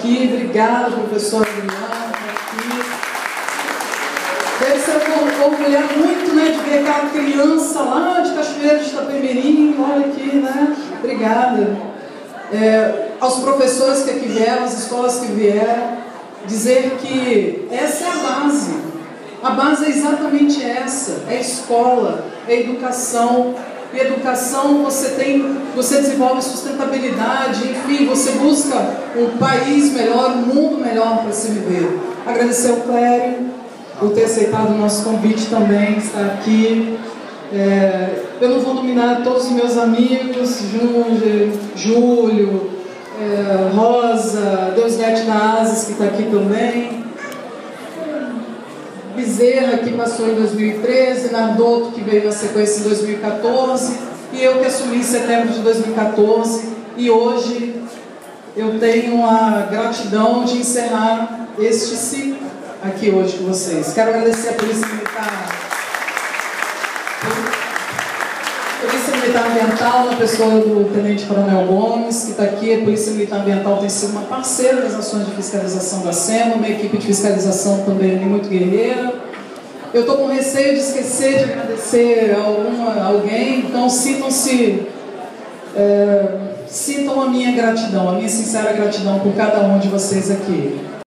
aqui. Obrigada, professora Adriana, por aqui. Deve ser orgulhar muito, né, de ver aquela criança lá de Cachoeira de Itapemirim, olha aqui, né? Obrigada. Aos professores que aqui vieram, às escolas que vieram, dizer que essa é a base. A base é exatamente essa, é a escola, é a educação. E educação você desenvolve sustentabilidade, enfim, você busca um país melhor, um mundo melhor para se viver. Agradecer ao Clério por ter aceitado o nosso convite também, estar aqui. Eu não vou nominar todos os meus amigos, Júlio, Rosa, Deusdete da Ases, que está aqui também, Bezerra, que passou em 2013, Nardotto, que veio na sequência em 2014, e eu que assumi em setembro de 2014, e hoje eu tenho a gratidão de encerrar este ciclo aqui hoje com vocês. Quero agradecer a Polícia Militar Ambiental, na pessoa do Tenente Coronel Gomes, que está aqui. A Polícia Militar Ambiental tem sido uma parceira das ações de fiscalização da SEMA, uma equipe de fiscalização também muito guerreira. Eu estou com receio de esquecer de agradecer a alguém, então sintam a minha gratidão, a minha sincera gratidão por cada um de vocês aqui.